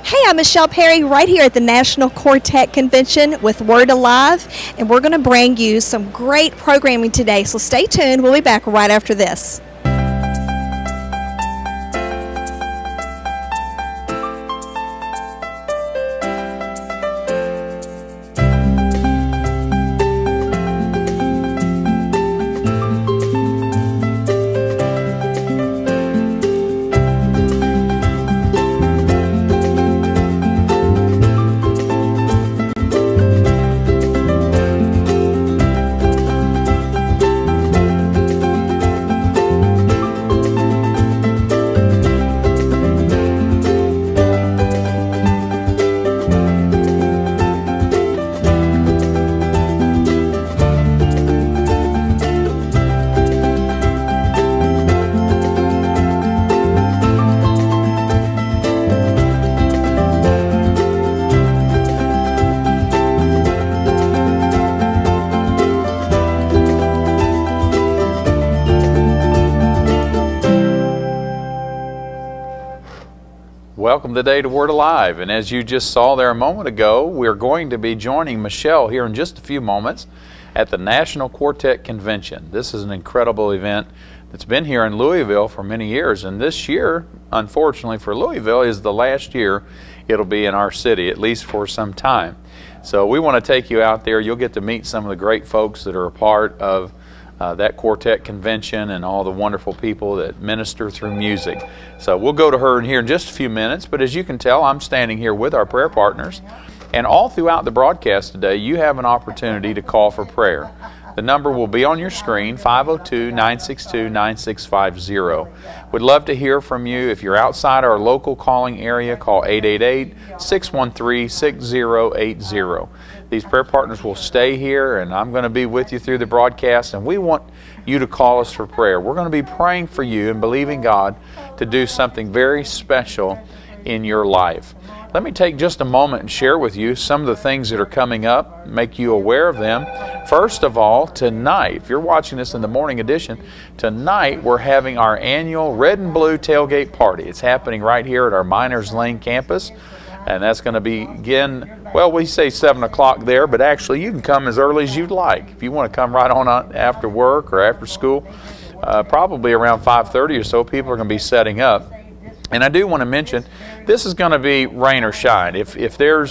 Hey, I'm Michelle Perry right here at the National Quartet Convention with Word Alive, and we're going to bring you some great programming today, so stay tuned. We'll be back right after this. Welcome today to Word Alive, and as you just saw there a moment ago, we're going to be joining Michelle here in just a few moments at the National Quartet Convention. This is an incredible event that's been here in Louisville for many years, and this year, unfortunately for Louisville, is the last year it'll be in our city, at least for some time. So we want to take you out there. You'll get to meet some of the great folks that are a part of that quartet convention and all the wonderful people that minister through music. So we'll go to her in here in just a few minutes, but as you can tell, I'm standing here with our prayer partners, and all throughout the broadcast today you have an opportunity to call for prayer. The number will be on your screen, 502-962-9650. We'd love to hear from you. If you're outside our local calling area, call 888-613-6080. These prayer partners will stay here, and I'm going to be with you through the broadcast, and we want you to call us for prayer. We're going to be praying for you and believing God to do something very special in your life. Let me take just a moment and share with you some of the things that are coming up, make you aware of them. First of all, tonight, if you're watching this in the morning edition, tonight we're having our annual Red and Blue Tailgate Party. It's happening right here at our Miners Lane campus, and that's going to begin, well, we say 7 o'clock there, but actually you can come as early as you'd like. If you want to come right on after work or after school, probably around 5:30 or so, people are going to be setting up. And I do want to mention, this is going to be rain or shine. If there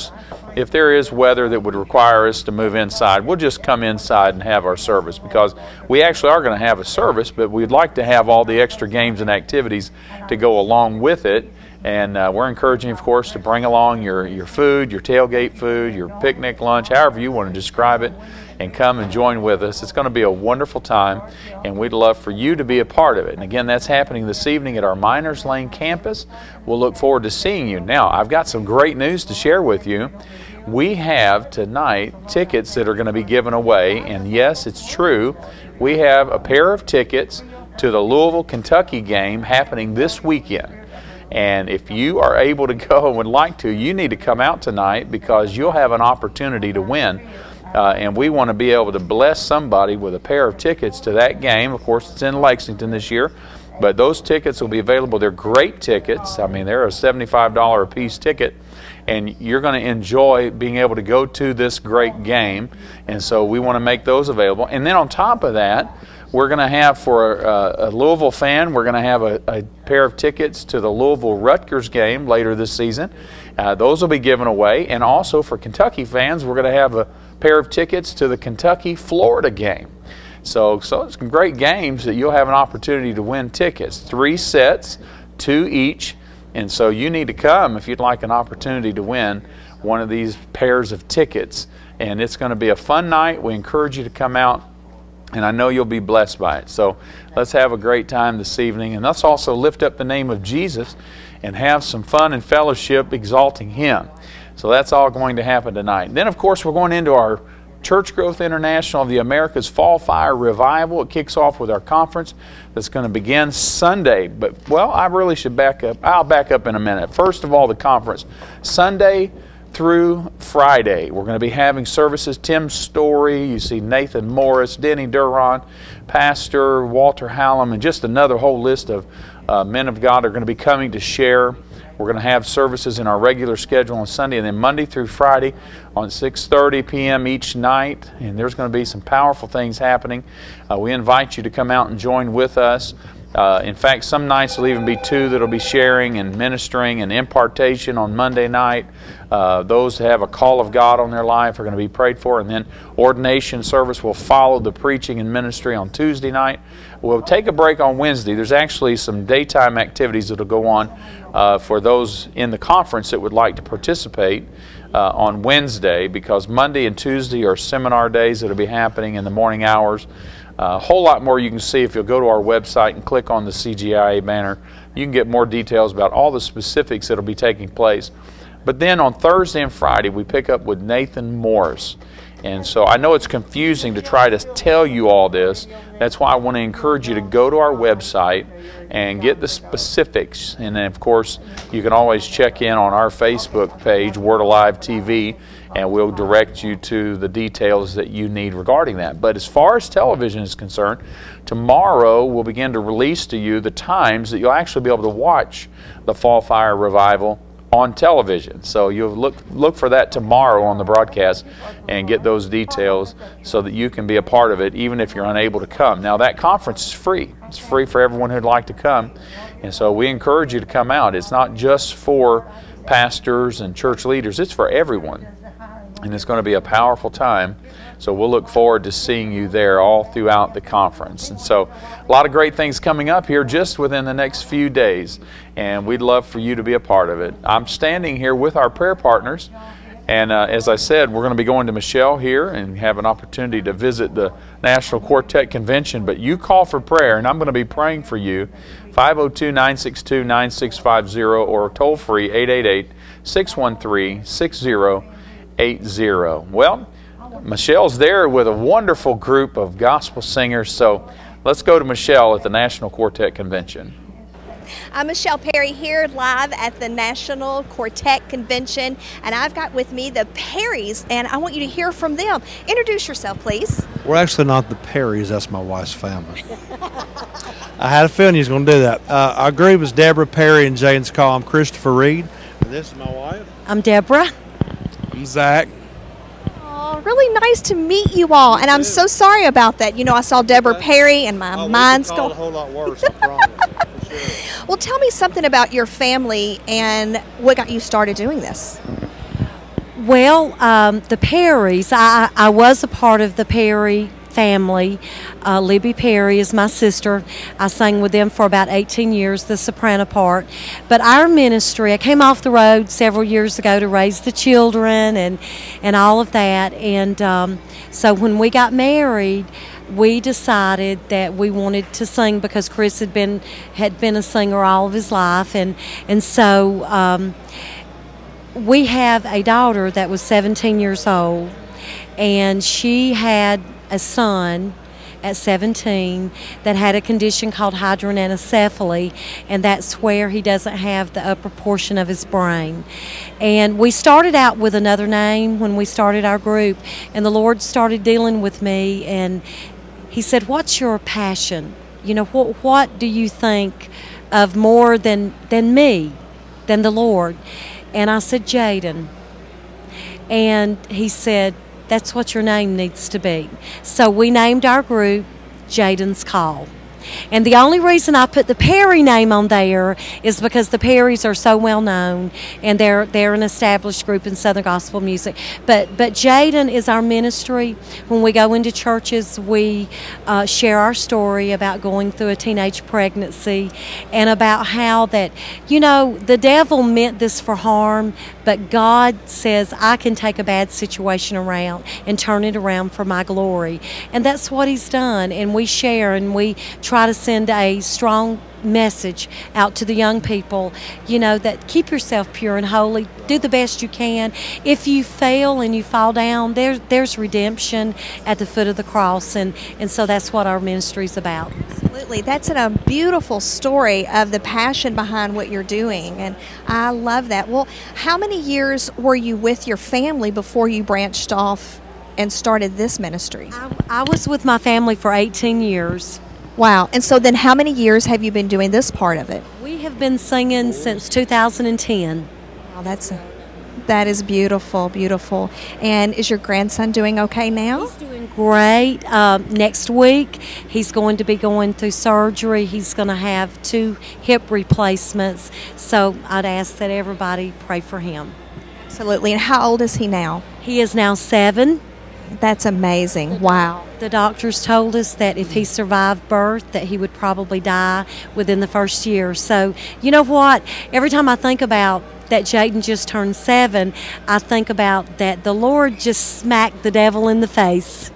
is weather that would require us to move inside, we'll just come inside and have our service, because we actually are going to have a service, but we'd like to have all the extra games and activities to go along with it. And we're encouraging, of course, to bring along your food, your tailgate food, your picnic lunch, however you want to describe it, and come and join with us. It's going to be a wonderful time, and we'd love for you to be a part of it. And again, that's happening this evening at our Miners Lane campus. We'll look forward to seeing you. Now, I've got some great news to share with you. We have tonight tickets that are going to be given away, and yes, it's true. We have a pair of tickets to the Louisville, Kentucky game happening this weekend. And if you are able to go and would like to, you need to come out tonight, because you'll have an opportunity to win. And we want to be able to bless somebody with a pair of tickets to that game. Of course, it's in Lexington this year, but those tickets will be available. They're great tickets. I mean, they're a $75 a piece ticket, and you're going to enjoy being able to go to this great game. And so we want to make those available. And then on top of that, we're going to have, for a Louisville fan, we're going to have a pair of tickets to the Louisville-Rutgers game later this season. Those will be given away. And also for Kentucky fans, we're going to have a pair of tickets to the Kentucky-Florida game. So it's some great games that you'll have an opportunity to win tickets. 3 sets, 2 each. And so you need to come if you'd like an opportunity to win one of these pairs of tickets. And it's going to be a fun night. We encourage you to come out, and I know you'll be blessed by it. So let's have a great time this evening, and let's also lift up the name of Jesus and have some fun and fellowship exalting Him. So that's all going to happen tonight. Then, of course, we're going into our Church Growth International of the Americas Fall Fire Revival. It kicks off with our conference that's going to begin Sunday. But, well, I really should back up. I'll back up in a minute. First of all, the conference. Sunday through Friday. We're going to be having services. Tim Story, you see Nathan Morris, Denny Duran, Pastor Walter Hallam, and just another whole list of men of God are going to be coming to share. We're going to have services in our regular schedule on Sunday, and then Monday through Friday on 6:30 p.m. each night. And there's going to be some powerful things happening. We invite you to come out and join with us. In fact, some nights will even be two that will be sharing and ministering and impartation on Monday night. Those that have a call of God on their life are going to be prayed for, and then ordination service will follow the preaching and ministry on Tuesday night. We'll take a break on Wednesday. There's actually some daytime activities that will go on for those in the conference that would like to participate on Wednesday, because Monday and Tuesday are seminar days that will be happening in the morning hours. A whole lot more you can see if you'll go to our website and click on the CGIA banner. You can get more details about all the specifics that will be taking place. But then on Thursday and Friday, we pick up with Nathan Morris. And so I know it's confusing to try to tell you all this. That's why I want to encourage you to go to our website and get the specifics. And then, of course, you can always check in on our Facebook page, Word Alive TV, and we'll direct you to the details that you need regarding that. But as far as television is concerned, tomorrow we'll begin to release to you the times that you'll actually be able to watch the Fall Fire Revival on television. So you'll look for that tomorrow on the broadcast and get those details so that you can be a part of it even if you're unable to come. Now, that conference is free. It's free for everyone who'd like to come. And so we encourage you to come out. It's not just for pastors and church leaders. It's for everyone. And it's going to be a powerful time. So we'll look forward to seeing you there all throughout the conference. And so a lot of great things coming up here just within the next few days. And we'd love for you to be a part of it. I'm standing here with our prayer partners. And as I said, we're going to be going to Michelle here and have an opportunity to visit the National Quartet Convention. But you call for prayer, and I'm going to be praying for you. 502-962-9650 or toll free 888-613-6080. Well, Michelle's there with a wonderful group of gospel singers. So let's go to Michelle at the National Quartet Convention. I'm Michelle Perry here live at the National Quartet Convention, and I've got with me the Perrys, and I want you to hear from them. Introduce yourself, please. We're actually not the Perrys, that's my wife's family. I had a feeling he was going to do that. Our group is Deborah Perry and Jaden's Call. I'm Christopher Reed. And this is my wife. I'm Deborah. I'm Zach. Oh, really nice to meet you all, and I'm so sorry about that. You know, I saw Deborah Perry, and my mind's going a whole lot worse, I promise. For sure. Well, tell me something about your family and what got you started doing this. Well, the Perrys, I was a part of the Perry family. Libby Perry is my sister. I sang with them for about 18 years, the soprano part. But our ministry, I came off the road several years ago to raise the children and all of that. And so when we got married, we decided that we wanted to sing because Chris had been a singer all of his life, and so we have a daughter that was 17 years old, and she had a son at 17 that had a condition called hydranencephaly, and that's where he doesn't have the upper portion of his brain. And we started out with another name when we started our group, and the Lord started dealing with me, and He said, "What's your passion? You know, what do you think of more than me, than the Lord?" And I said, "Jaden." And He said, "That's what your name needs to be." So we named our group Jaden's Call. And the only reason I put the Perry name on there is because the Perrys are so well known, and they're an established group in Southern gospel music. But Jaden is our ministry. When we go into churches, we share our story about going through a teenage pregnancy, and about how that, you know, the devil meant this for harm, but God says, I can take a bad situation around and turn it around for my glory. And that's what He's done. And we share, and we try to send a strong message out to the young people, you know, that keep yourself pure and holy, do the best you can. If you fail and you fall down, there's redemption at the foot of the cross, and so that's what our ministry is about. Absolutely. That's a beautiful story of the passion behind what you're doing, and I love that. Well, how many years were you with your family before you branched off and started this ministry? I was with my family for 18 years. Wow. And so then how many years have you been doing this part of it? We have been singing since 2010. Wow, that is beautiful, beautiful. And is your grandson doing okay now? He's doing great. Next week, he's going to be going through surgery. He's going to have 2 hip replacements. So I'd ask that everybody pray for him. Absolutely. And how old is he now? He is now 7. That's amazing. Wow. The doctors told us that if he survived birth, that he would probably die within the first year. So, you know what? Every time I think about that Jaden just turned 7, I think about that the Lord just smacked the devil in the face.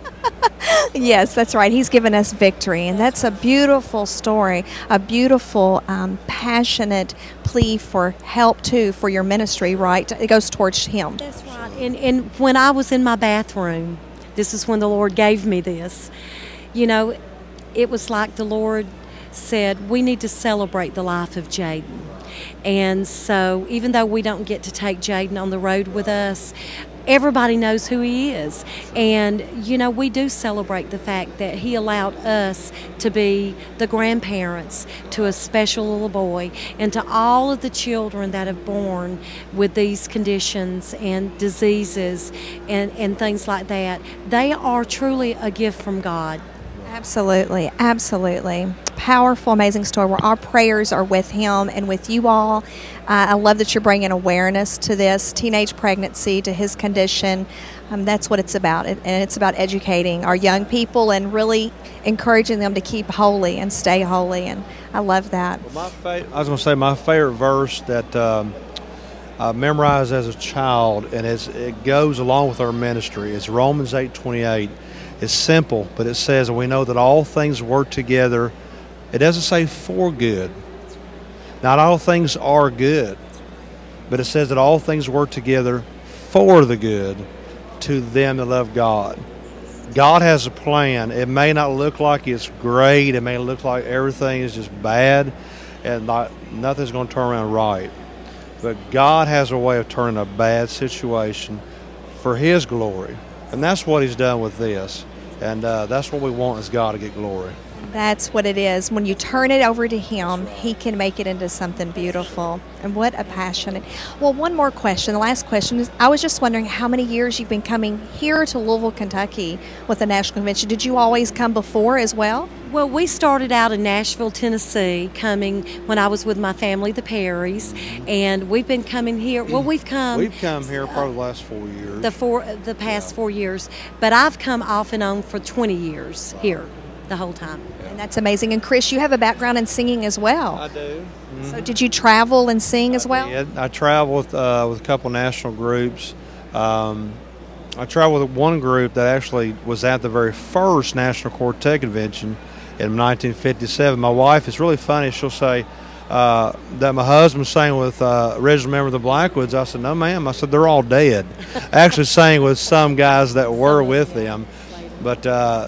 Yes, that's right. He's given us victory, and that's a beautiful story, a beautiful, passionate plea for help, too, for your ministry, right? It goes towards him. That's right. And when I was in my bathroom, this is when the Lord gave me this. You know, it was like the Lord said, we need to celebrate the life of Jaden. And so even though we don't get to take Jaden on the road with us, everybody knows who he is. And, you know, we do celebrate the fact that he allowed us to be the grandparents to a special little boy, and to all of the children that have born with these conditions and diseases and things like that. They are truly a gift from God. Absolutely, absolutely. Powerful, amazing story where our prayers are with him and with you all. I love that you're bringing awareness to this teenage pregnancy, to his condition. That's what it's about, and it's about educating our young people and really encouraging them to keep holy and stay holy, and I love that. Well, I was going to say my favorite verse that I memorized as a child, and it goes along with our ministry. It's Romans 8:28. It's simple, but it says, we know that all things work together. It doesn't say for good. Not all things are good, but it says that all things work together for the good to them that love God. God has a plan. It may not look like it's great. It may look like everything is just bad and nothing's going to turn around right. But God has a way of turning a bad situation for His glory. And that's what He's done with this. And that's what we want, is God to get glory. That's what it is. When you turn it over to Him, He can make it into something beautiful. And what a passionate. Well, one more question. The last question is, I was just wondering how many years you've been coming here to Louisville, Kentucky with the National Convention. Did you always come before as well? Well, we started out in Nashville, Tennessee, coming when I was with my family, the Perrys, and we've been coming here. Well, we've come here probably the last 4 years. The past 4 years, but I've come off and on for 20 years here, the whole time. And that's amazing. And Chris, you have a background in singing as well. I do. Mm-hmm. So did you travel and sing as well? Yeah, I traveled with a couple national groups. I traveled with one group that actually was at the very first National Quartet Convention in 1957. My wife, it's really funny, she'll say that my husband sang with original member of the Blackwoods. I said, no ma'am. I said, they're all dead. I actually sang with some guys that were with them. But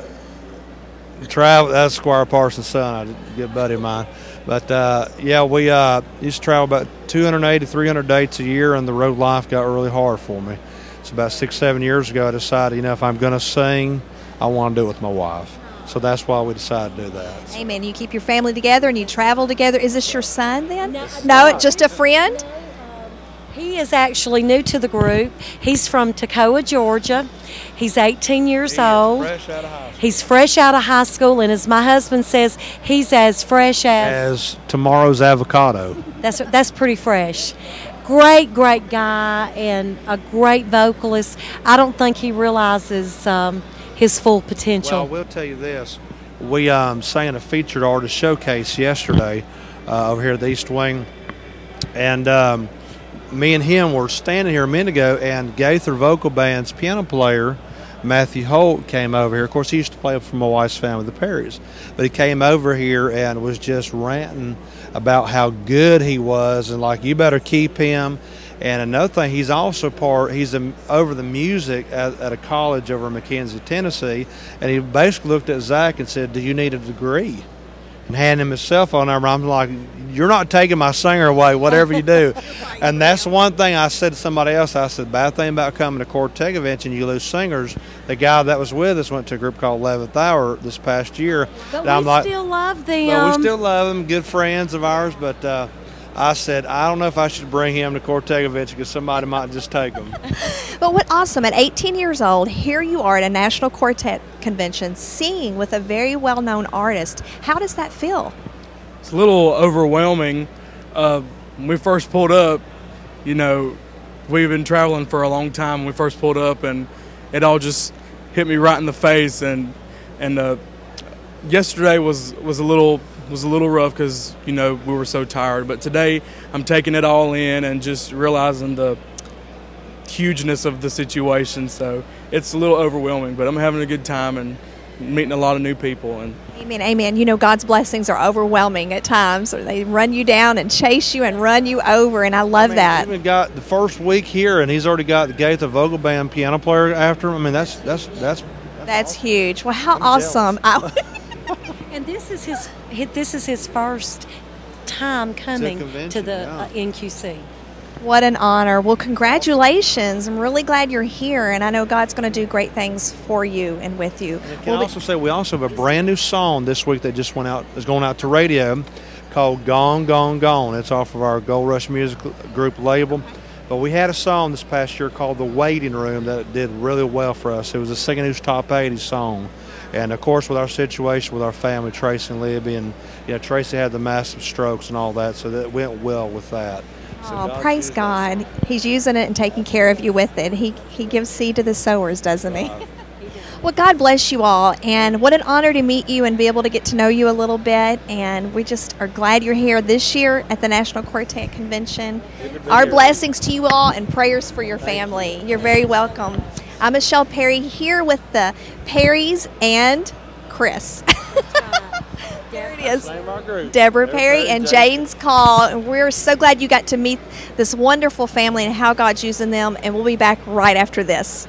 that's Squire Parsons' son, a good buddy of mine. But yeah, we used to travel about 280, 300 dates a year, and the road life got really hard for me. So about 6, 7 years ago, I decided, if I'm going to sing, I want to do it with my wife. So that's why we decided to do that. Amen. You keep your family together and you travel together. Is this your son then? No, just a friend? He is actually new to the group. He's from Toccoa, Georgia. He's 18 years old. Fresh out of high school. He's fresh out of high school, and as my husband says, he's as fresh as tomorrow's avocado. That's pretty fresh. Great guy and a great vocalist. I don't think he realizes his full potential. Well, I will tell you this. We sang a featured artist showcase yesterday over here at the East Wing, and me and him were standing here a minute ago, and Gaither Vocal Band's piano player, Matthew Holt, came over here. Of course, he used to play for my wife's family, the Perrys, but he came over here and was just ranting about how good he was, and like, you better keep him. And another thing, he's also over the music at a college over in McKenzie, Tennessee, and he basically looked at Zach and said, do you need a degree? and hand him his cell phone number. I'm like, you're not taking my singer away, whatever you do. And that's one thing I said to somebody else. I said, bad thing about coming to Quartet convention, you lose singers. The guy that was with us went to a group called 11th Hour this past year. But and we still love them. But we still love them, good friends of ours. But I said, I don't know if I should bring him to Quartet convention because somebody might just take him. But what awesome, at 18 years old, here you are at a National Quartet Convention singing with a very well-known artist. How does that feel? It's a little overwhelming. When we first pulled up, you know, we've been traveling for a long time. When we first pulled up, and it all just hit me right in the face. And yesterday was a little rough because, you know, we were so tired. But today I'm taking it all in and just realizing the hugeness of the situation. So it's a little overwhelming, but I'm having a good time and meeting a lot of new people. And Amen, amen. You know, God's blessings are overwhelming at times. Or they run you down and chase you and run you over, and I love that. He's even got the first week here, and he's already got the Gaither Vogelband piano player after him. I mean, that's That's huge. Well, how awesome. And this is his first time coming to the NQC. What an honor. Well, congratulations. I'm really glad you're here, and I know God's going to do great things for you and with you. And I can also say we also have a brand new song this week that just is going out to radio called Gone, Gone, Gone. It's off of our Gold Rush Music Group label. But we had a song this past year called The Waiting Room that did really well for us. It was a Singing News Top 80 song. And, of course, with our situation with our family, Tracy and Libby, and, you know, Tracy had the massive strokes and all that, so that went well with that. Oh, praise God. He's using it and taking care of you with it. He gives seed to the sowers, doesn't he? Well, God bless you all, and what an honor to meet you and be able to get to know you a little bit, and we just are glad you're here this year at the National Quartet Convention. Our blessings to you all and prayers for your family. You're very welcome. I'm Michelle Perry here with the Perrys and Chris. There it is. Deborah Perry and James Call. And we're so glad you got to meet this wonderful family and how God's using them. And we'll be back right after this.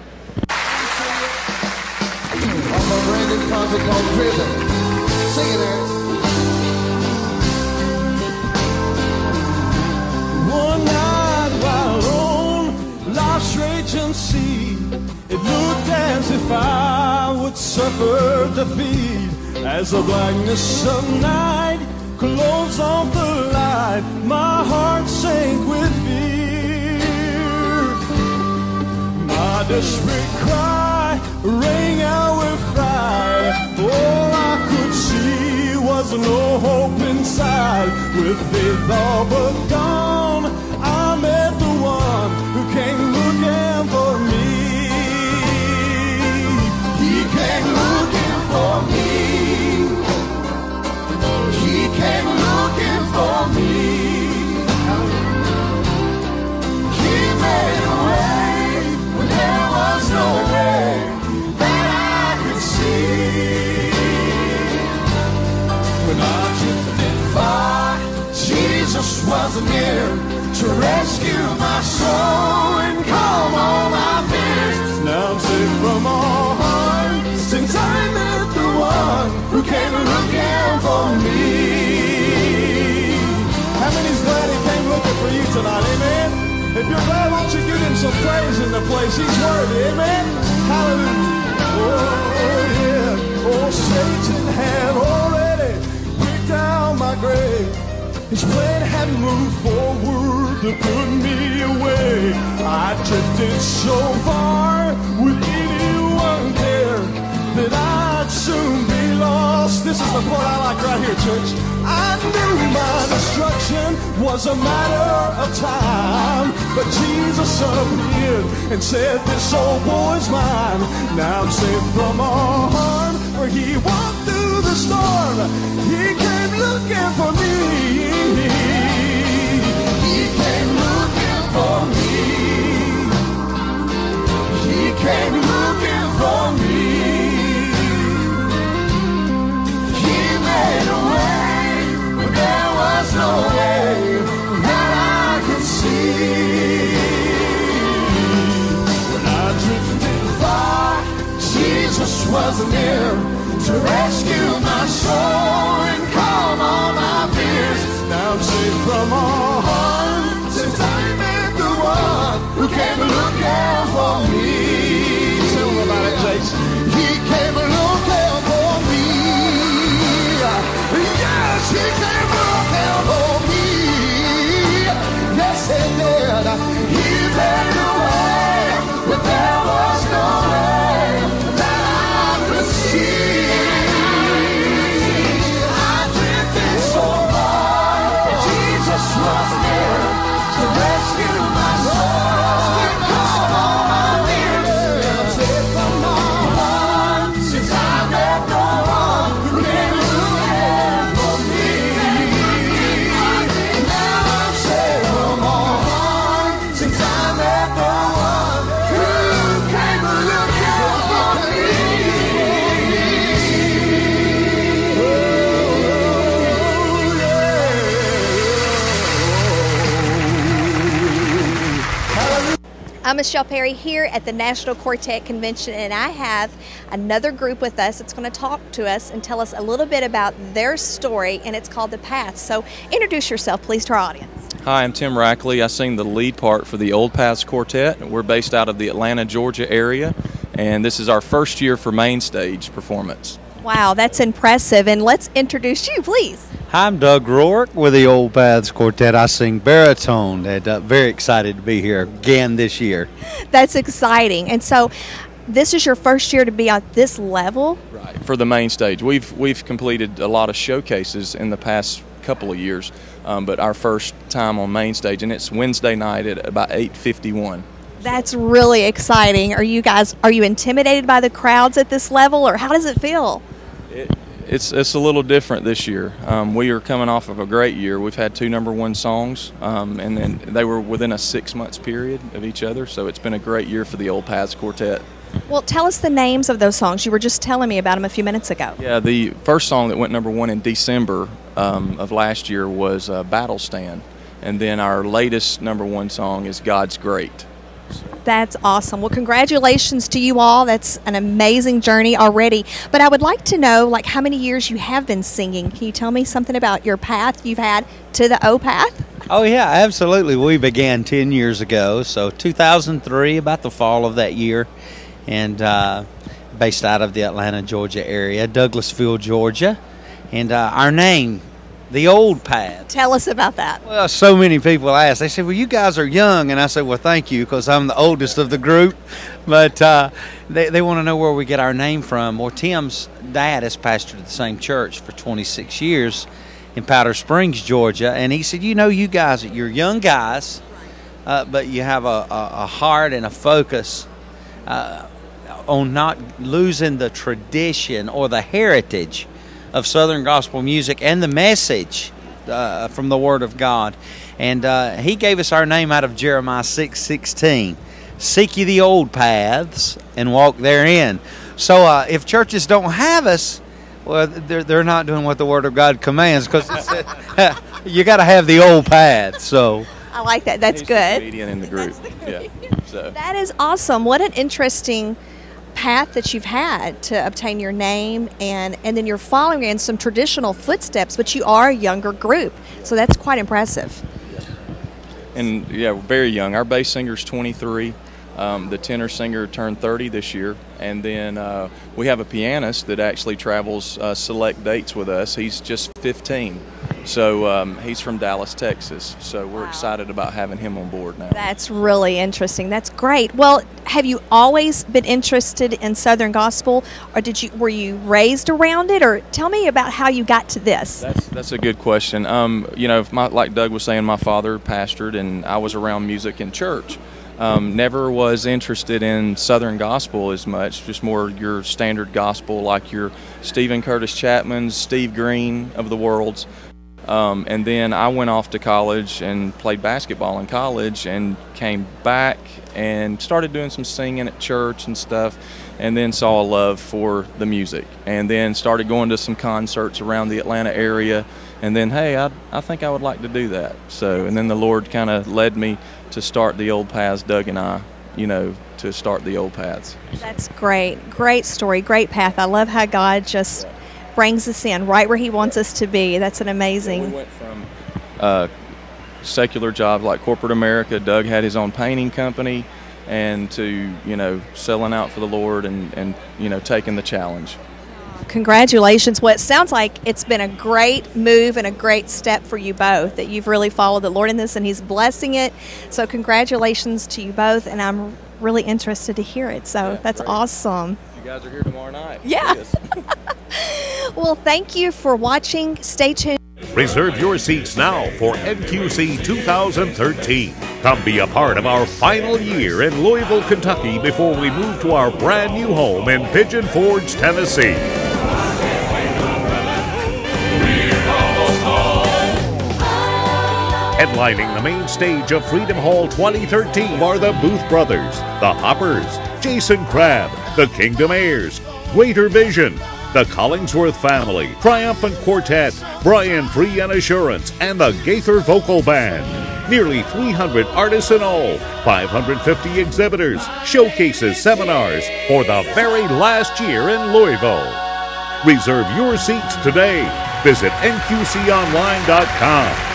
One night while on life's raging sea, it looked as if I would suffer defeat. As the blackness of night closed off the light, my heart sank with fear. My desperate cry rang out with fright. All I could see was no hope inside. With faith all but gone, I met the one who came looking for me. He came looking for me. He came looking for me. He made a way when there was no way that I could see. When I drifted far, Jesus was near to rescue my soul and calm all my fears. Now I'm safe from all harm, since I met the one who came looking for me. How many's glad he came looking for you tonight, amen? If you're glad, won't you give him some praise in the place? He's worthy, amen? Hallelujah. Oh, yeah. Oh, Satan had already picked out my grave. His plan had moved forward to put me away. I drifted so far with anyone there that I'd soon be lost. This is the part I like right here, church. I knew my destruction was a matter of time, but Jesus appeared and said, this old boy's mine. Now I'm safe from all harm, for he walked through the storm. He came looking for me. He came looking for me. He came looking for me. He made a way when there was no way that I could see. When I drifted far, Jesus was near to rescue my soul and call She came looking for me. Yes, he did. He made a way, but there was no way that I could see. I drifted so far, Jesus was there to rescue my soul. Come on, my dear, take from my heart, since I met no one who can look for me. Now I'm safe from my heart, since I met no one who came looking for me. I'm Michelle Perry here at the National Quartet Convention, and I have another group with us that's going to talk to us and tell us a little bit about their story, and it's called The Path. So introduce yourself, please, to our audience. Hi, I'm Tim Rackley. I sing the lead part for the Old Paths Quartet. We're based out of the Atlanta, Georgia area, and this is our first year for main stage performance. Wow, that's impressive. And let's introduce you, please. Hi, I'm Doug Rourke with the Old Paths Quartet. I sing baritone, and very excited to be here again this year. That's exciting. And so this is your first year to be at this level? Right. For the main stage. We've completed a lot of showcases in the past couple of years, but our first time on main stage, and it's Wednesday night at about 8:51. That's really exciting. Are you intimidated by the crowds at this level, or how does it feel? It's a little different this year. We are coming off of a great year. We've had 2 #1 songs, and then they were within a 6-month period of each other, so it's been a great year for the Old Paths Quartet. Well, tell us the names of those songs. You were just telling me about them a few minutes ago. Yeah, the first song that went #1 in December of last year was Battle Stand, and then our latest #1 song is God's Great. That's awesome. Well, congratulations to you all. That's an amazing journey already. But I would like to know, like, how many years you have been singing. Can you tell me something about your path you've had to the O Path? Oh, yeah, absolutely. We began 10 years ago, so 2003, about the fall of that year, and based out of the Atlanta, Georgia area, Douglasville, Georgia. And our name, the Old Path. Tell us about that. Well, so many people ask. They say, well, you guys are young. And I say, well, thank you, because I'm the oldest of the group. But they want to know where we get our name from. Well, Tim's dad has pastored the same church for 26 years in Powder Springs, Georgia. And he said, you guys, you're young guys, but you have a heart and a focus on not losing the tradition or the heritage of Southern gospel music and the message from the Word of God. And he gave us our name out of Jeremiah 6:16. Seek ye the old paths and walk therein. So if churches don't have us, well, they're not doing what the Word of God commands, because you got to have the old paths. So I like that. That's He's good. the comedian in the group. Yeah. So. That is awesome. What an interesting path that you've had to obtain your name, and then you're following in some traditional footsteps, but you are a younger group, so that's quite impressive. And yeah, we're very young. Our bass singer's 23. The tenor singer turned 30 this year, and then we have a pianist that actually travels select dates with us. He's just 15, so he's from Dallas, Texas. So we're excited about having him on board now. That's really interesting. That's great. Well, have you always been interested in Southern gospel, or were you raised around it, or tell me about how you got to this? That's a good question. Like Doug was saying, my father pastored, and I was around music in church. Never was interested in Southern gospel as much, just more your standard gospel like your Stephen Curtis Chapman's, Steve Green of the worlds. And then I went off to college and played basketball in college, and came back and started doing some singing at church and stuff, and then saw a love for the music, and then started going to some concerts around the Atlanta area, and then, hey, I think I would like to do that. So, and then the Lord kind of led me to start the Old Paths, Doug and I, to start the Old Paths. That's great. Great story, great path. I love how God just brings us in right where He wants us to be. That's an amazing. Yeah, we went from secular jobs like corporate America. Doug had his own painting company, and to selling out for the Lord and taking the challenge. Congratulations. Well, it sounds like it's been a great move and a great step for you both, that you've really followed the Lord in this and He's blessing it. So congratulations to you both, and I'm really interested to hear it. So Yeah, that's great. awesome. You guys are here tomorrow night. Yeah. Yes. Well, thank you for watching. Stay tuned. Reserve your seats now for NQC 2013. Come be a part of our final year in Louisville, Kentucky before we move to our brand new home in Pigeon Forge, Tennessee. Headlining the main stage of Freedom Hall 2013 are the Booth Brothers, the Hoppers, Jason Crabb, the Kingdom Heirs, Greater Vision, the Collingsworth Family, Triumphant Quartet, Brian Free and Assurance, and the Gaither Vocal Band. Nearly 300 artists in all, 550 exhibitors, showcases, seminars for the very last year in Louisville. Reserve your seats today. Visit nqconline.com.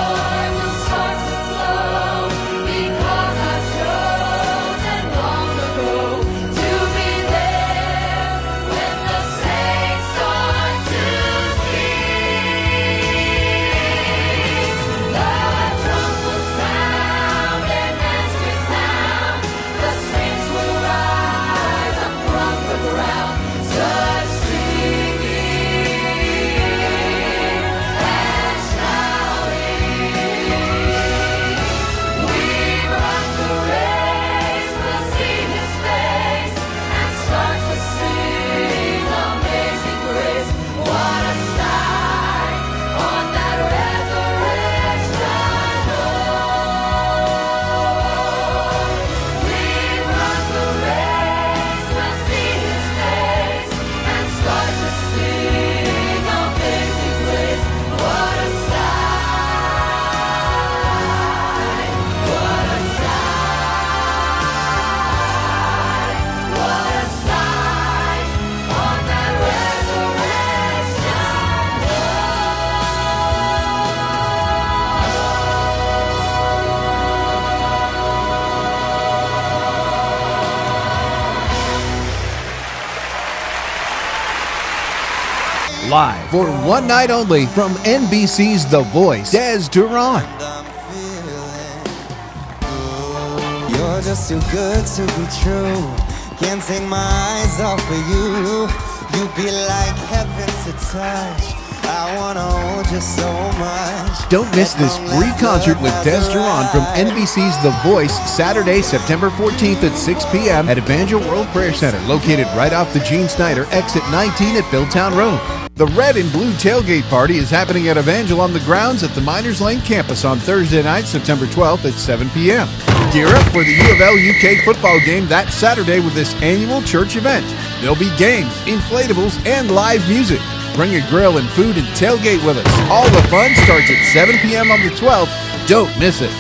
Because I chose and long Live for one night only from NBC's The Voice, Des Durant. You're just too good to be true. Can't take my eyes off of you. You be like heaven to touch. I wanna hold you so much. Don't miss this free concert with Des Durant from NBC's The Voice, Saturday, September 14th at 6 p.m. at Evangel World Prayer Center, located right off the Gene Snyder exit 19 at Billtown Road. The Red and Blue Tailgate Party is happening at Evangel on the grounds at the Miners Lane campus on Thursday night, September 12th at 7 p.m. Gear up for the U of L UK football game that Saturday with this annual church event. There'll be games, inflatables, and live music. Bring a grill and food and tailgate with us. All the fun starts at 7 p.m. on the 12th. Don't miss it.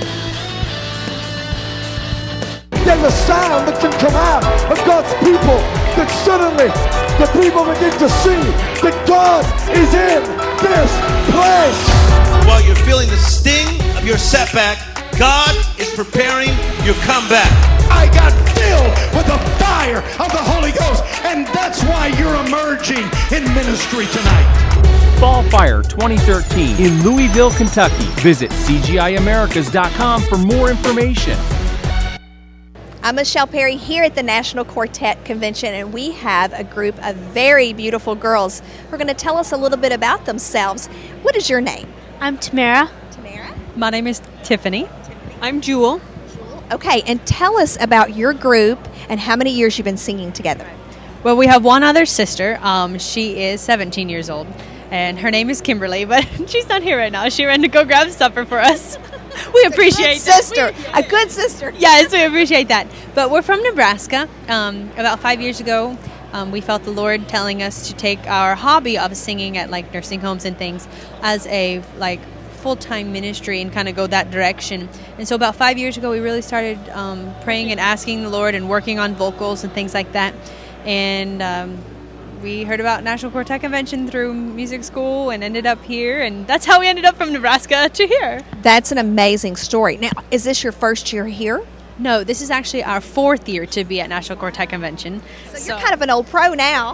There's a sound that can come out of God's people that suddenly the people begin to see that God is in this place. While you're feeling the sting of your setback, God is preparing your comeback. I got filled with the fire of the Holy Ghost, and that's why you're emerging in ministry tonight. Fall Fire 2013 in Louisville, Kentucky. Visit CGIAmericas.com for more information. I'm Michelle Perry here at the National Quartet Convention, and we have a group of very beautiful girls who are going to tell us a little bit about themselves. What is your name? I'm Tamara. Tamara. My name is Tiffany. I'm Jewel. Okay, and tell us about your group and how many years you've been singing together. Well, we have one other sister. She is 17 years old, and her name is Kimberly, but she's not here right now. She ran to go grab supper for us. We appreciate that. A good sister. Yes, we appreciate that. But we're from Nebraska. About 5 years ago, we felt the Lord telling us to take our hobby of singing at like nursing homes and things as a like full-time ministry and kind of go that direction. And so about 5 years ago, we really started praying and asking the Lord and working on vocals and things like that. And we heard about National Quartet Convention through music school and ended up here, and that's how we ended up from Nebraska to here. That's an amazing story. Now, is this your first year here? No, this is actually our 4th year to be at National Quartet Convention. So you're kind of an old pro now.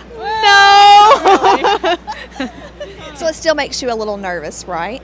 No! So it still makes you a little nervous, right?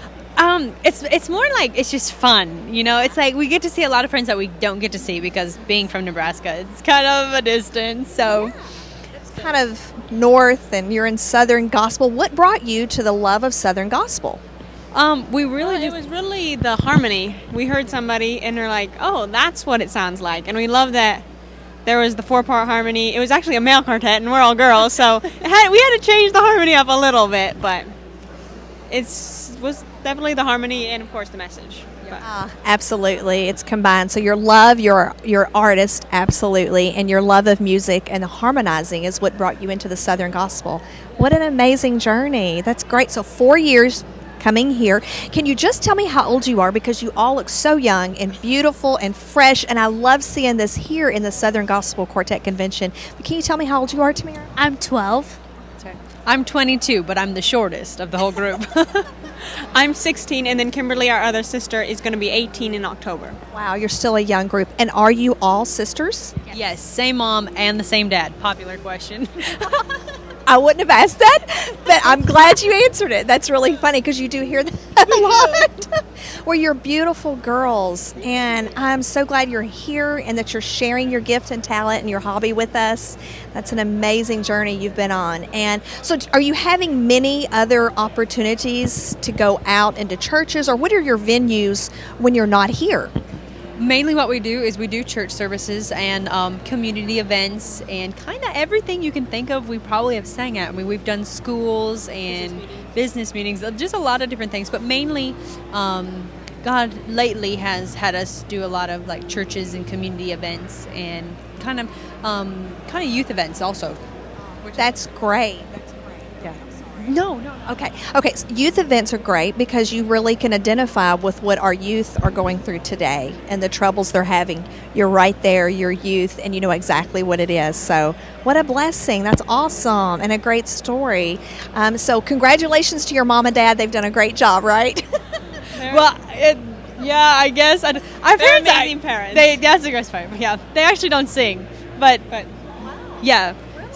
It's more like it's just fun, you know. It's like we get to see a lot of friends that we don't get to see because being from Nebraska, it's kind of a distance. So it's kind of north, and you're in Southern Gospel. What brought you to the love of Southern Gospel? We really it was really the harmony. We heard somebody and they're like, "Oh, that's what it sounds like," and we love that. There was the 4-part harmony. It was actually a male quartet, and we're all girls, so we had to change the harmony up a little bit, but it was definitely the harmony and, of course, the message. Absolutely, it's combined. So your love, your artist, absolutely, and your love of music and the harmonizing is what brought you into the Southern Gospel. What an amazing journey! That's great. So 4 years coming here. Can you just tell me how old you are, because you all look so young and beautiful and fresh, and I love seeing this here in the Southern Gospel Quartet Convention. But can you tell me how old you are, Tamara? I'm 12. I'm 22, but I'm the shortest of the whole group. I'm 16, and then Kimberly, our other sister, is going to be 18 in October. Wow, you're still a young group. And are you all sisters? Yes, same mom and the same dad. Popular question. I wouldn't have asked that, but I'm glad you answered it. That's really funny because you do hear that a lot. Well, you're beautiful girls, and I'm so glad you're here and that you're sharing your gift and talent and your hobby with us. That's an amazing journey you've been on. And so are you having many other opportunities to go out into churches, or what are your venues when you're not here? Mainly what we do is we do church services and community events and kind of everything you can think of we probably have sang at. I mean, we've done schools and business meetings, just a lot of different things, but mainly God lately has had us do a lot of like churches and community events and kind of youth events also. That's great. Yeah. No. Okay. So youth events are great because you really can identify with what our youth are going through today and the troubles they're having. You're right there, you're youth, and you know exactly what it is. So what a blessing. That's awesome and a great story. So congratulations to your mom and dad. They've done a great job, right? Well, yeah, I guess. Our parents, amazing parents. That's a great part. Yeah, they actually don't sing, but yeah.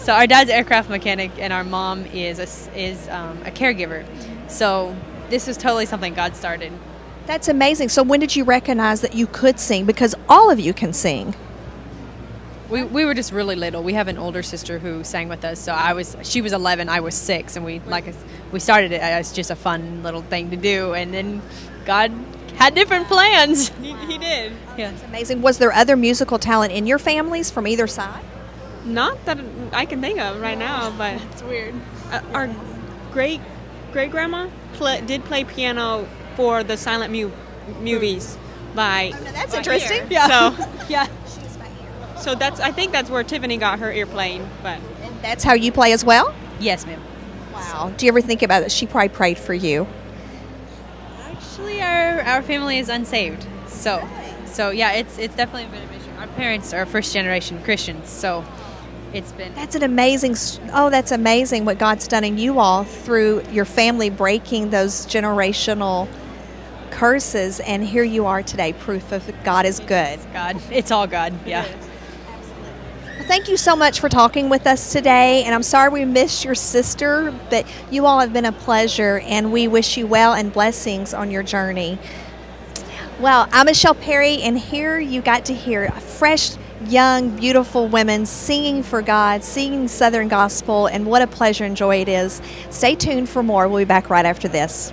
So our dad's an aircraft mechanic, and our mom is a caregiver. So this was totally something God started. That's amazing. So when did you recognize that you could sing? Because all of you can sing. We were just really little. We have an older sister who sang with us. So she was 11, I was 6, and we started it as just a fun little thing to do. And then God had different plans. He did. Yeah, it's amazing. Was there other musical talent in your families from either side? Not that I can think of right now, but it's weird. Our great grandma did play piano for the silent movies by. Oh, no, that's interesting. Ear. Yeah. So yeah. So I think that's where Tiffany got her ear playing. But and that's how you play as well? Yes, ma'am. Wow. Do you ever think about it? She probably prayed for you. Actually, our family is unsaved, so yeah, it's definitely been a mission. Our parents are first generation Christians, so it's been. That's amazing what God's done in you all through your family breaking those generational curses, and here you are today, proof of God is good. It's all God. Yeah. Well, thank you so much for talking with us today, and I'm sorry we missed your sister, but you all have been a pleasure, and we wish you well and blessings on your journey. Well, I'm Michelle Perry, and here you got to hear fresh, young, beautiful women singing for God, singing Southern Gospel, and what a pleasure and joy it is. Stay tuned for more. We'll be back right after this.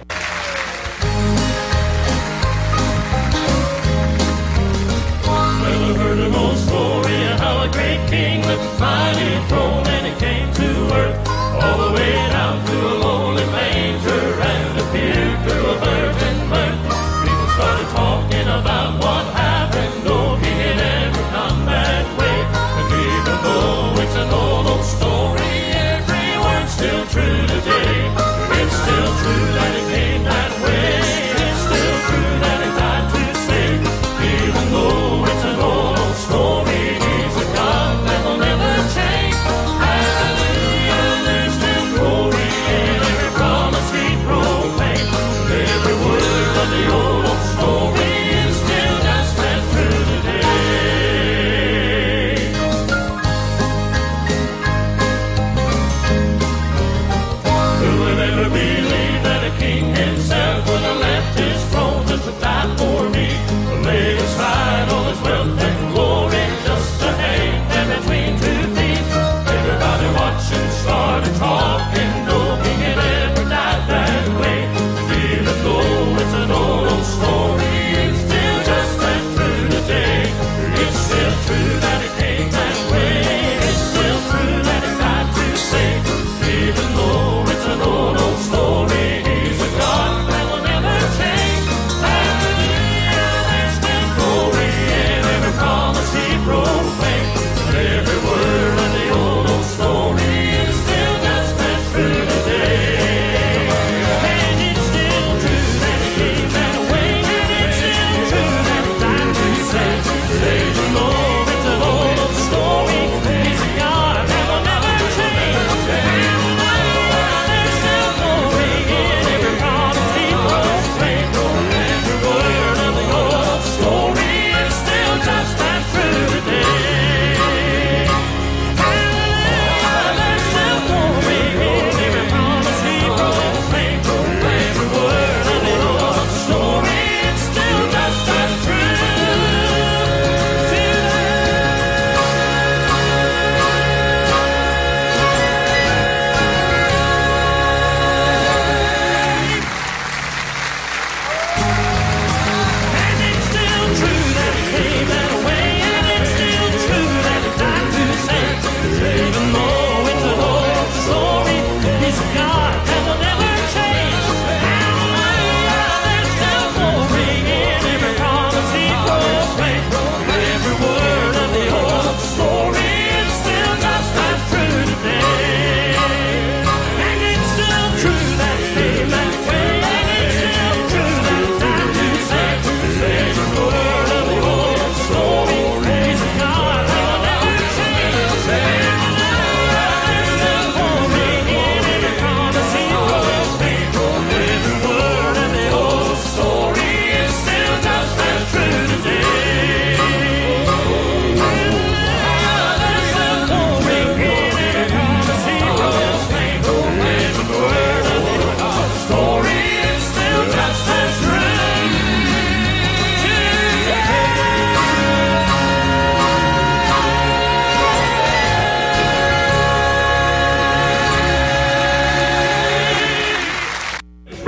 King with a mighty throne, and he came to earth all the way down to a lowly manger and appeared through a virgin birth. People started talking about what happened, oh, he had ever come that way. And even though it's an old story, every word's still true today. It's still true that it came that way. It's still true that it died to save. Even though it's an old story, he's a God that will never change.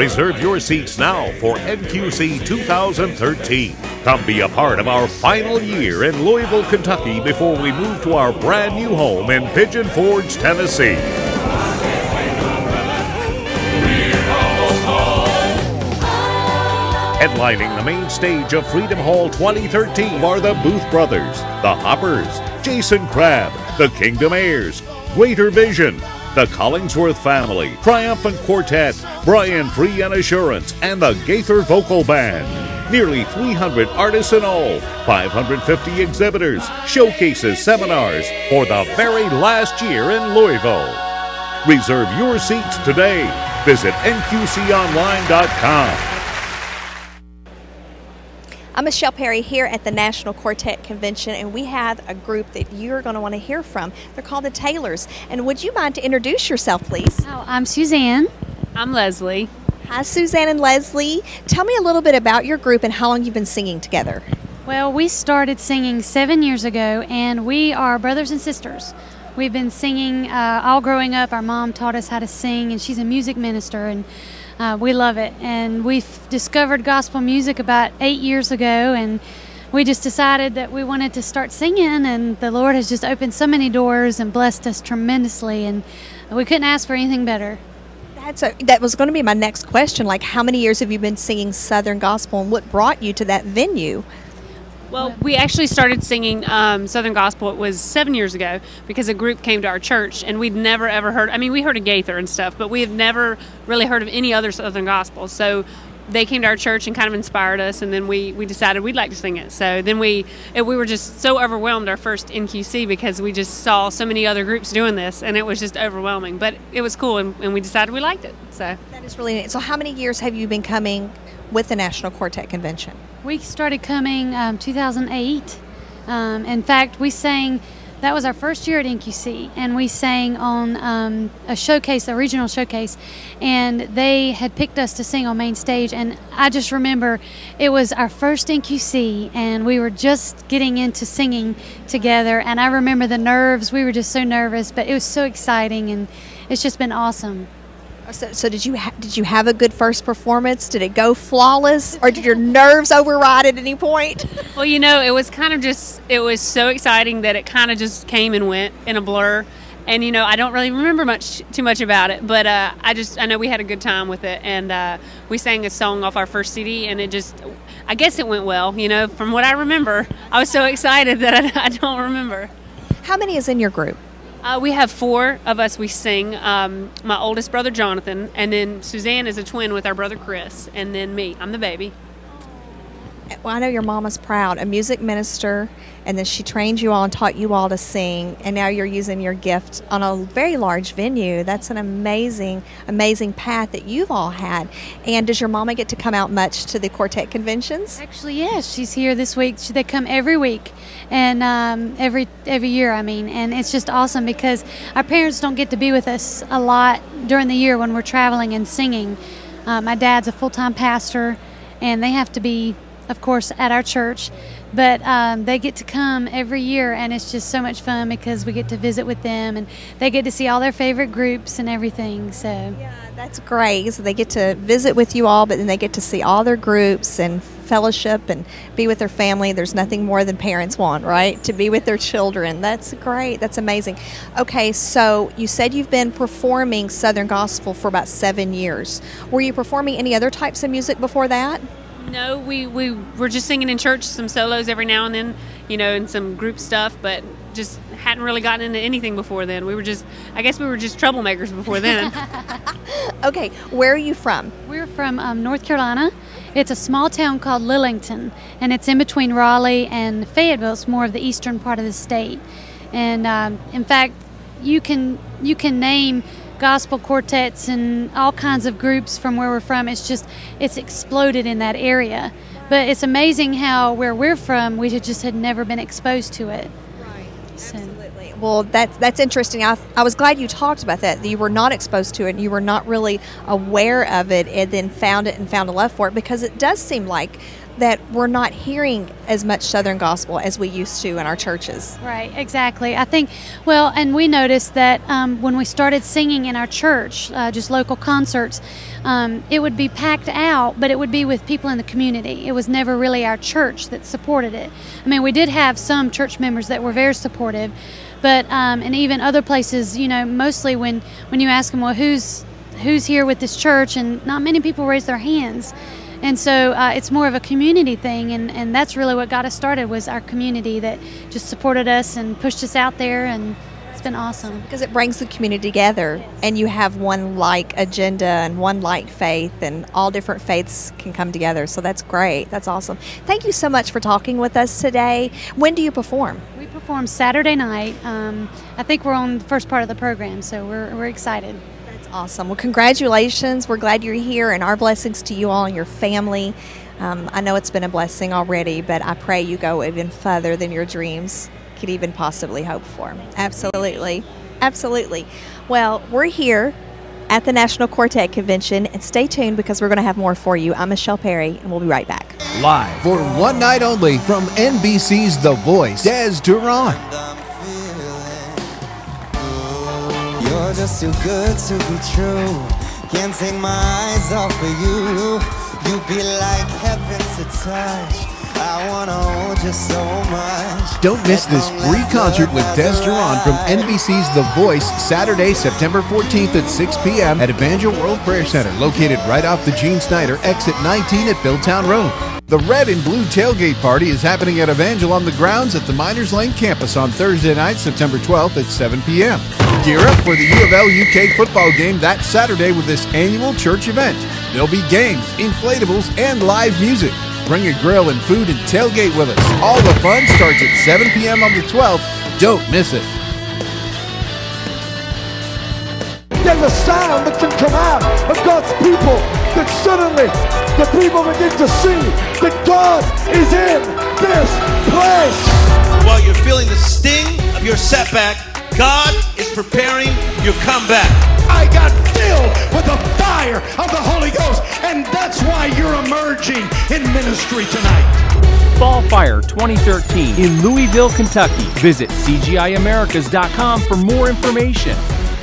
Reserve your seats now for NQC 2013. Come be a part of our final year in Louisville, Kentucky before we move to our brand new home in Pigeon Forge, Tennessee. Headlining the main stage of Freedom Hall 2013 are the Booth Brothers, the Hoppers, Jason Crabb, the Kingdom Heirs, Greater Vision, the Collingsworth Family, Triumphant Quartet, Brian Free and Assurance, and the Gaither Vocal Band. Nearly 300 artists in all, 550 exhibitors, showcases, seminars for the very last year in Louisville. Reserve your seats today. Visit nqconline.com. I'm Michelle Perry here at the National Quartet Convention, and we have a group that you're going to want to hear from. They're called the Taylors. And would you mind to introduce yourself, please? Oh, I'm Suzanne. I'm Leslie. Hi, Suzanne and Leslie. Tell me a little bit about your group and how long you've been singing together. Well, we started singing 7 years ago, and we are brothers and sisters. We've been singing all growing up. Our mom taught us how to sing, and she's a music minister, and we love it. And we've discovered gospel music about 8 years ago, and we just decided that we wanted to start singing, and the Lord has just opened so many doors and blessed us tremendously, and we couldn't ask for anything better. That was going to be my next question. Like, how many years have you been singing Southern gospel, and what brought you to that venue? Well, we actually started singing Southern Gospel, it was 7 years ago, because a group came to our church, and we'd never ever heard, I mean, we heard of Gaither and stuff, but we had never really heard of any other Southern Gospel. So they came to our church and kind of inspired us, and then we decided we'd like to sing it. So then we were just so overwhelmed our first NQC because we just saw so many other groups doing this, and it was just overwhelming. But it was cool, and we decided we liked it. So that is really neat. So how many years have you been coming with the National Quartet Convention? We started coming 2008. In fact, we sang, that was our first year at NQC, and we sang on a showcase, a regional showcase, and they had picked us to sing on main stage. And I just remember it was our first NQC, and we were just getting into singing together, and I remember the nerves. We were just so nervous, but it was so exciting, and it's just been awesome. So did you have a good first performance? Did it go flawless, or did your nerves override at any point? Well, you know, it was kind of just, it was so exciting that it kind of just came and went in a blur. And, you know, I don't really remember too much about it, but I know we had a good time with it. And we sang a song off our first CD, and I guess it went well, you know, from what I remember. I was so excited that I don't remember. How many is in your group? We have 4 of us. We sing. My oldest brother, Jonathan, and then Suzanne is a twin with our brother, Chris, and then me. I'm the baby. Well, I know your mama's proud, a music minister, and then she trained you all and taught you all to sing, and now you're using your gift on a very large venue. That's an amazing, amazing path that you've all had. And does your mama get to come out much to the quartet conventions? Actually, yes. She's here this week. They come every week, and every year, I mean, and it's just awesome because our parents don't get to be with us a lot during the year when we're traveling and singing. My dad's a full-time pastor, and they have to be, of course, at our church, but they get to come every year, and it's just so much fun because we get to visit with them, and they get to see all their favorite groups and everything. So yeah, that's great. So they get to visit with you all, but then they get to see all their groups and fellowship and be with their family. There's nothing more than parents want, right? To be with their children. That's great. That's amazing. Okay, so you said you've been performing Southern Gospel for about 7 years. Were you performing any other types of music before that? No, we were just singing in church, some solos every now and then, you know, and some group stuff, but just hadn't really gotten into anything before then. I guess we were just troublemakers before then. Okay, where are you from? We're from North Carolina. It's a small town called Lillington, and it's in between Raleigh and Fayetteville. It's more of the eastern part of the state. And in fact, you can name gospel quartets and all kinds of groups from where we're from. It's exploded in that area. But it's amazing how where we're from, we just had never been exposed to it. Right, absolutely. Well, that's interesting. I was glad you talked about that you were not exposed to it and you were not really aware of it, and then found it and found a love for it, because it does seem like that we're not hearing as much Southern gospel as we used to in our churches. Right, exactly. I think, well, and we noticed that when we started singing in our church, just local concerts, it would be packed out, but it would be with people in the community. It was never really our church that supported it. I mean, we did have some church members that were very supportive, but and even other places, you know, mostly when you ask them, well, who's here with this church, and not many people raise their hands. And so it's more of a community thing, and that's really what got us started, was our community that just supported us and pushed us out there, and it's been awesome. Because it brings the community together, and you have one like agenda and one like faith, and all different faiths can come together. So that's great. That's awesome. Thank you so much for talking with us today. When do you perform? We perform Saturday night. I think we're on the first part of the program, so we're excited. Awesome. Well, congratulations. We're glad you're here, and our blessings to you all and your family. I know it's been a blessing already, but I pray you go even further than your dreams could even possibly hope for. Absolutely. Absolutely. Well, we're here at the National Quartet Convention, and stay tuned because we're going to have more for you. I'm Michelle Perry, and we'll be right back. Live for one night only from NBC's The Voice, Des Duran. You're just too good to be true. Can't take my eyes off of you. You be like heaven to touch. I wanna hold you so much. Don't miss this free concert with Des Duran from NBC's The Voice, Saturday, September 14th at 6 p.m. at Evangel World Prayer Center, located right off the Gene Snyder, exit 19 at Billtown Road. The Red and Blue Tailgate Party is happening at Evangel on the grounds at the Miners Lane campus on Thursday night, September 12th at 7 p.m. Gear up for the U of L UK football game that Saturday with this annual church event. There'll be games, inflatables, and live music. Bring a grill and food and tailgate with us. All the fun starts at 7 p.m. on the 12th. Don't miss it. There's a sound that can come out of God's people, that suddenly the people begin to see that God is in this place. While you're feeling the sting of your setback, God is preparing your comeback. I got filled with the fire of the Holy Ghost, and that's why you're emerging in ministry tonight. Fall Fire 2013 in Louisville, Kentucky. Visit CGIAmericas.com for more information.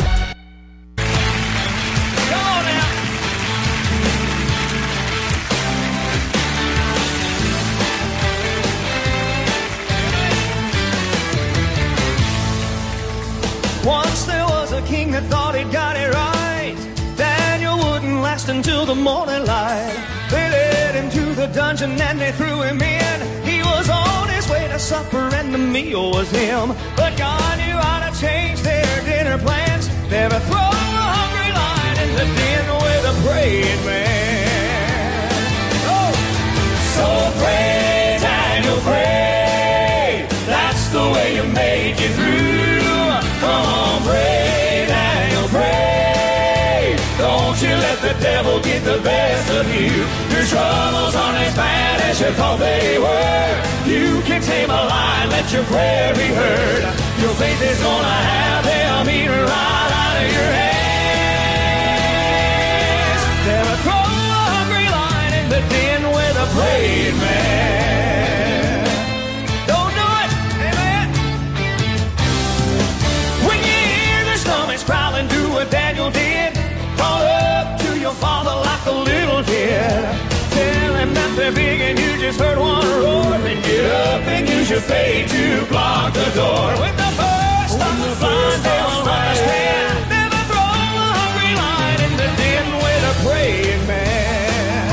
Once there was a king that thought he'd got it right. Daniel wouldn't last until the morning light. They led him to the dungeon and they threw him in. He was on his way to supper and the meal was him. But God knew how to change their dinner plans. Never throw a hungry lion in the den with a praying man. Oh! So pray, Daniel, pray. That's the way you made it through. Come on, pray, Daniel, pray. Don't you let the devil get the best of you. Your troubles aren't as bad as you thought they were. You can tame a lion, let your prayer be heard. Your faith is gonna have them eaten right out of your hands. Never throw a hungry lion in the den with a praying man. Don't do it, amen. When you hear the stomachs growling, do what Daniel did. Crawl up to your father like a little kid. Tell him that they're big and you just heard one roar. Then get up and use your faith to block the door. When the birds stop flying, they will understand. Never throw a hungry lion in the den with a praying man.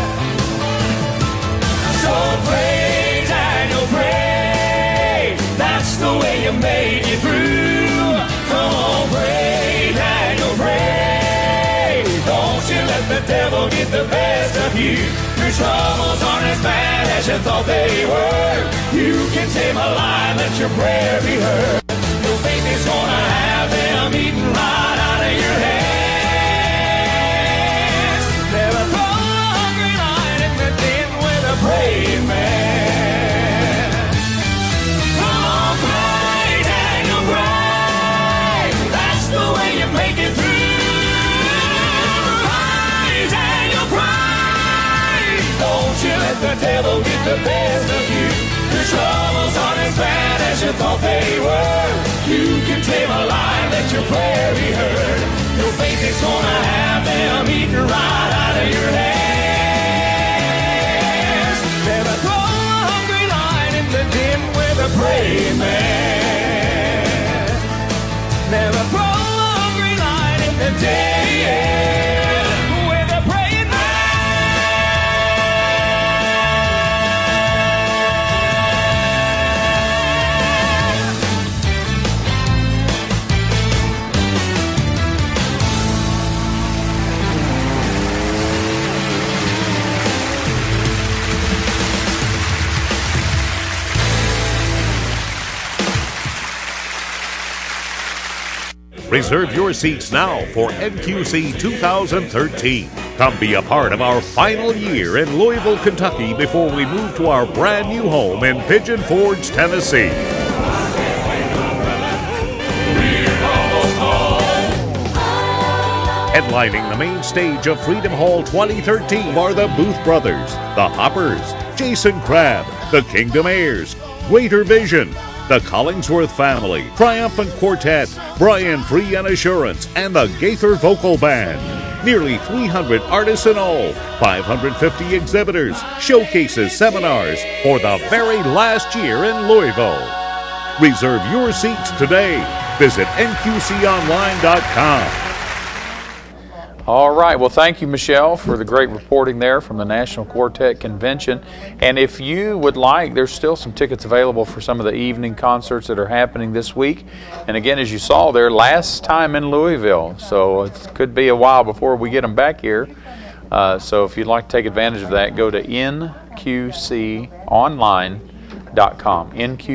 So pray, Daniel, pray. That's the way you made it through. Come on, pray, Daniel, pray. Don't you let the devil get the best of you. Your troubles aren't as bad as you thought they were. You can tame a lion, let your prayer be heard. Your faith is gonna have them eaten right out of your hands. Never throw a hungry lion in the den with a praying man. Come on, pray, Daniel, pray. That's the way you make it through. Pray, Daniel, pray. Don't you let the devil get the best of you. Your troubles aren't as bad as you thought they were. You can tame a lion, let your prayer be heard. Your faith is gonna have them eating right out of your hands. Never throw a hungry lion in the den with a praying man. Never throw a hungry lion in the den with a praying man. Reserve your seats now for NQC 2013. Come be a part of our final year in Louisville, Kentucky before we move to our brand new home in Pigeon Forge, Tennessee. Headlining the main stage of Freedom Hall 2013 are the Booth Brothers, the Hoppers, Jason Crabb, the Kingdom Heirs, Greater Vision, the Collingsworth Family, Triumphant Quartet, Brian Free and Assurance, and the Gaither Vocal Band. Nearly 300 artists in all, 550 exhibitors, showcases, seminars for the very last year in Louisville. Reserve your seats today. Visit nqconline.com. All right. Well, thank you, Michelle, for the great reporting there from the National Quartet Convention. And if you would like, there's still some tickets available for some of the evening concerts that are happening this week. And again, as you saw there, last time in Louisville. So it could be a while before we get them back here. So if you'd like to take advantage of that, go to nqconline.com,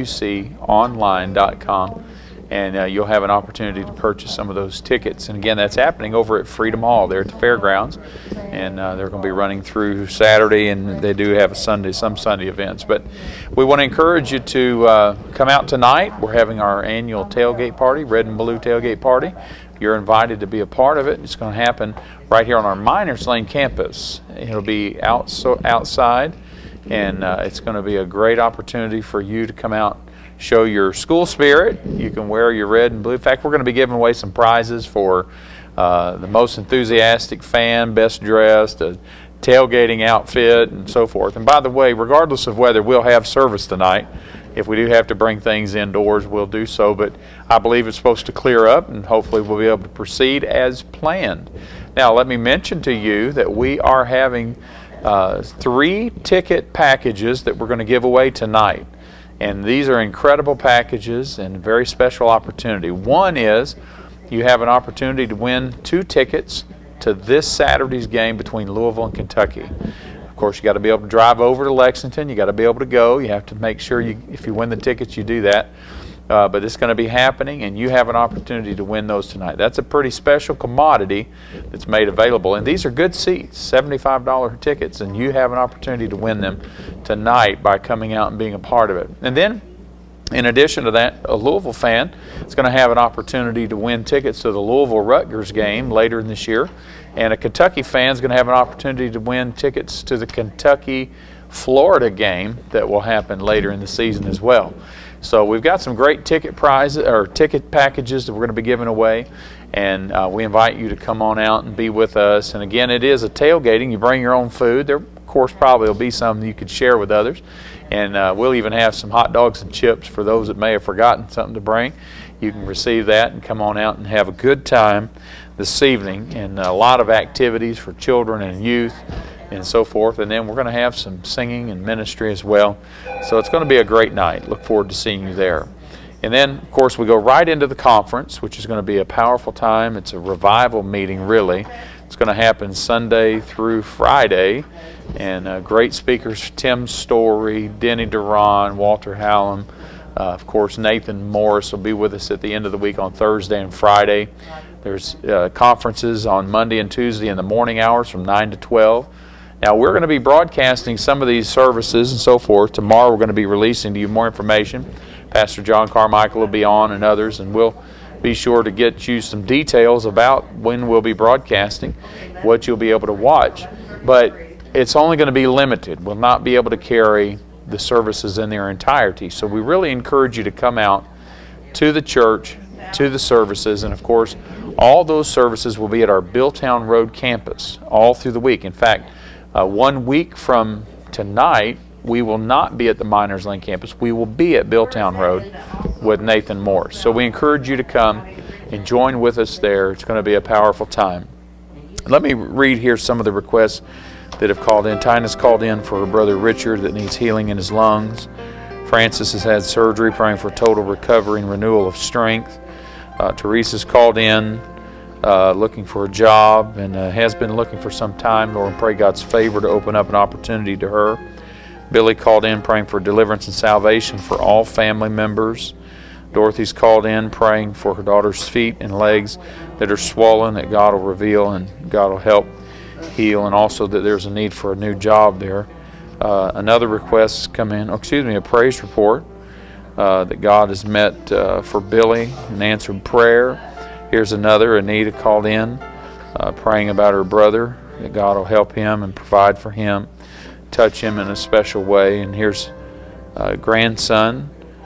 nqconline.com. And you'll have an opportunity to purchase some of those tickets. And again, that's happening over at Freedom Hall there at the fairgrounds. And they're going to be running through Saturday, and they do have some Sunday events. But we want to encourage you to come out tonight. We're having our annual tailgate party, Red and Blue Tailgate Party. You're invited to be a part of it. It's going to happen right here on our Miners Lane campus. It'll be outside, and it's going to be a great opportunity for you to come out, show your school spirit. You can wear your red and blue. In fact, we're going to be giving away some prizes for the most enthusiastic fan, best dressed, a tailgating outfit, and so forth. And by the way, regardless of whether we'll have service tonight, if we do have to bring things indoors, we'll do so. But I believe it's supposed to clear up, and hopefully we'll be able to proceed as planned. Now, let me mention to you that we are having 3 ticket packages that we're going to give away tonight. And these are incredible packages and a very special opportunity. One is you have an opportunity to win 2 tickets to this Saturday's game between Louisville and Kentucky. Of course, you got to be able to drive over to Lexington. You got to be able to go. You have to make sure if you win the tickets, you do that. But it's going to be happening, and you have an opportunity to win those tonight. That's a pretty special commodity that's made available. And these are good seats, $75 tickets, and you have an opportunity to win them tonight by coming out and being a part of it. And then, in addition to that, a Louisville fan is going to have an opportunity to win tickets to the Louisville-Rutgers game later in this year. And a Kentucky fan is going to have an opportunity to win tickets to the Kentucky-Florida game that will happen later in the season as well. So we've got some great ticket prizes or ticket packages that we're going to be giving away, and we invite you to come on out and be with us. And again, it is a tailgating. You bring your own food. There, of course, probably will be some you could share with others, and we'll even have some hot dogs and chips for those that may have forgotten something to bring. You can receive that and come on out and have a good time this evening, and a lot of activities for children and youth and so forth. And then we're going to have some singing and ministry as well. So it's going to be a great night. Look forward to seeing you there. And then, of course, we go right into the conference, which is going to be a powerful time. It's a revival meeting, really. It's going to happen Sunday through Friday. And great speakers, Tim Story, Denny Duran, Walter Hallam. Of course, Nathan Morris will be with us at the end of the week on Thursday and Friday. There's conferences on Monday and Tuesday in the morning hours from 9 to 12. Now, we're going to be broadcasting some of these services and so forth. Tomorrow we're going to be releasing to you more information. Pastor John Carmichael will be on, and others, and we'll be sure to get you some details about when we'll be broadcasting, what you'll be able to watch. But it's only going to be limited. We'll not be able to carry the services in their entirety. So we really encourage you to come out to the church, to the services, and of course, all those services will be at our Billtown Road campus all through the week. In fact, 1 week from tonight, we will not be at the Miners Lane campus. We will be at Billtown Road with Nathan Morris. So we encourage you to come and join with us there. It's going to be a powerful time. Let me read here some of the requests that have called in. Tina's called in for her brother Richard that needs healing in his lungs. Francis has had surgery, praying for total recovery and renewal of strength. Teresa's called in looking for a job and has been looking for some time. Lord, pray God's favor to open up an opportunity to her. Billy called in praying for deliverance and salvation for all family members. Dorothy's called in praying for her daughter's feet and legs that are swollen, that God will reveal and God will help heal, and also that there's a need for a new job there. Another request has come in, a praise report that God has met for Billy and answered prayer. Here's another, Anita called in praying about her brother, that God will help him and provide for him, touch him in a special way. And here's a grandson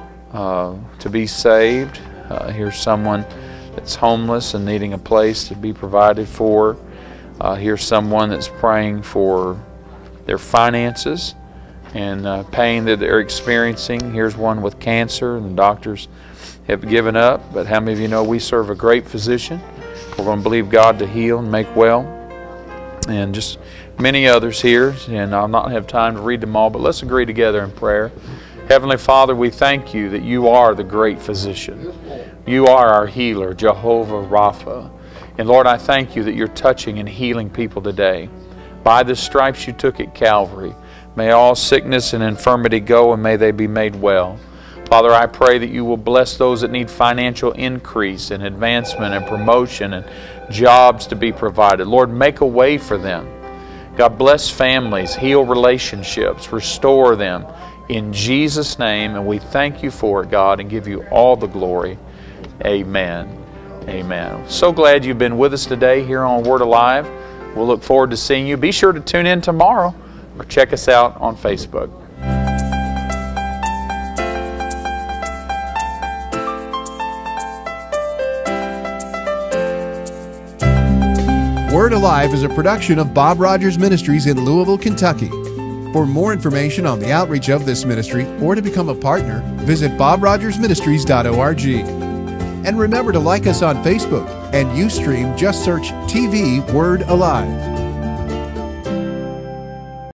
to be saved. Here's someone that's homeless and needing a place to be provided for. Here's someone that's praying for their finances and pain that they're experiencing. Here's one with cancer and the doctors have given up. But how many of you know we serve a great physician? We're going to believe God to heal and make well. And just many others here, and I'll not have time to read them all, but let's agree together in prayer. Heavenly Father, we thank you that you are the great physician. You are our healer, Jehovah Rapha. And Lord, I thank you that you're touching and healing people today. By the stripes you took at Calvary, may all sickness and infirmity go, and may they be made well. Father, I pray that you will bless those that need financial increase and advancement and promotion and jobs to be provided. Lord, make a way for them. God, bless families, heal relationships, restore them in Jesus' name. And we thank you for it, God, and give you all the glory. Amen. Amen. So glad you've been with us today here on Word Alive. We'll look forward to seeing you. Be sure to tune in tomorrow or check us out on Facebook. Word Alive is a production of Bob Rogers Ministries in Louisville, Kentucky. For more information on the outreach of this ministry or to become a partner, visit bobrogersministries.org. And remember to like us on Facebook and Ustream, just search TV Word Alive.